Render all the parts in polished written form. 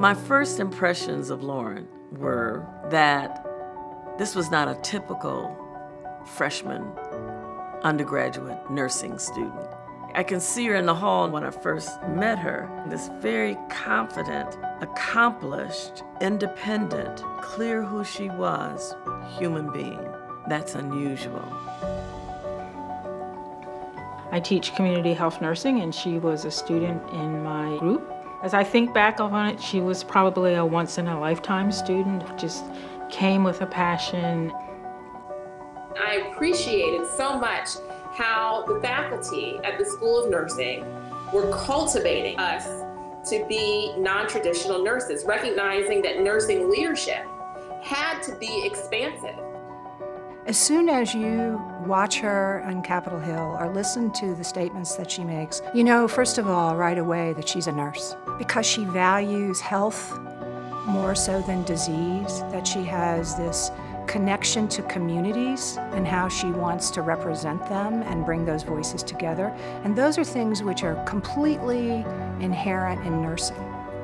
My first impressions of Lauren were that this was not a typical freshman undergraduate nursing student. I can see her in the hall when I first met her, this very confident, accomplished, independent, clear who she was, human being. That's unusual. I teach community health nursing, and she was a student in my group. As I think back on it, she was probably a once-in-a-lifetime student who just came with a passion. I appreciated so much how the faculty at the School of Nursing were cultivating us to be non-traditional nurses, recognizing that nursing leadership had to be expansive. As soon as you watch her on Capitol Hill or listen to the statements that she makes, you know, first of all, right away that she's a nurse because she values health more so than disease, that she has this connection to communities and how she wants to represent them and bring those voices together. And those are things which are completely inherent in nursing.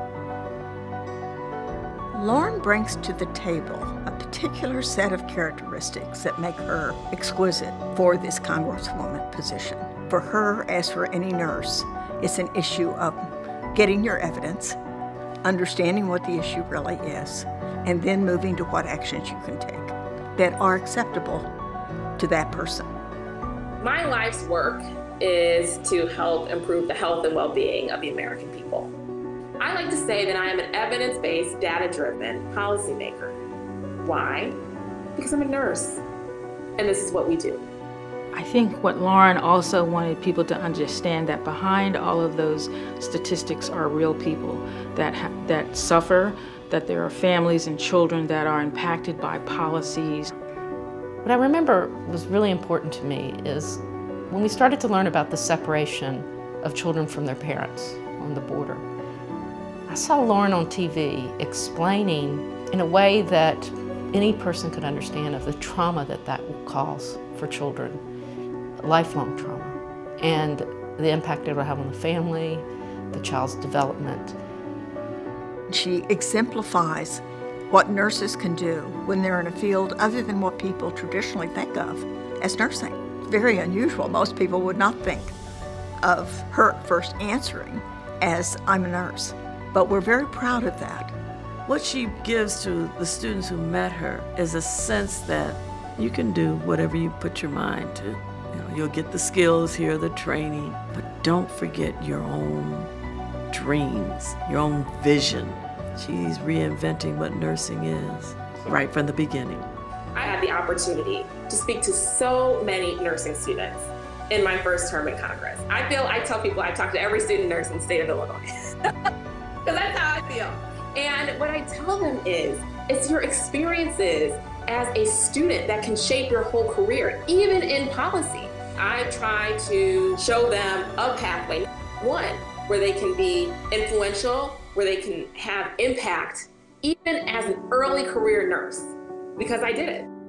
Lauren brings to the table a particular set of characteristics that make her exquisite for this congresswoman position. For her, as for any nurse, it's an issue of getting your evidence, understanding what the issue really is, and then moving to what actions you can take that are acceptable to that person. My life's work is to help improve the health and well-being of the American people. I like to say that I am an evidence-based, data-driven policymaker. Why? Because I'm a nurse, and this is what we do. I think what Lauren also wanted people to understand that behind all of those statistics are real people that suffer, that there are families and children that are impacted by policies. What I remember was really important to me is when we started to learn about the separation of children from their parents on the border. I saw Lauren on TV explaining in a way that any person could understand of the trauma that that will cause for children, lifelong trauma, and the impact it will have on the family, the child's development. She exemplifies what nurses can do when they're in a field other than what people traditionally think of as nursing. It's very unusual. Most people would not think of her first answering as, I'm a nurse. But we're very proud of that. What she gives to the students who met her is a sense that you can do whatever you put your mind to. You'll get the skills here, the training, but don't forget your own dreams, your own vision. She's reinventing what nursing is right from the beginning. I had the opportunity to speak to so many nursing students in my first term in Congress. I tell people I talk to every student nurse in the state of Illinois. Because that's how I feel. And what I tell them is, it's your experiences as a student that can shape your whole career, even in policy. I try to show them a pathway, one, where they can be influential, where they can have impact, even as an early career nurse, because I did it.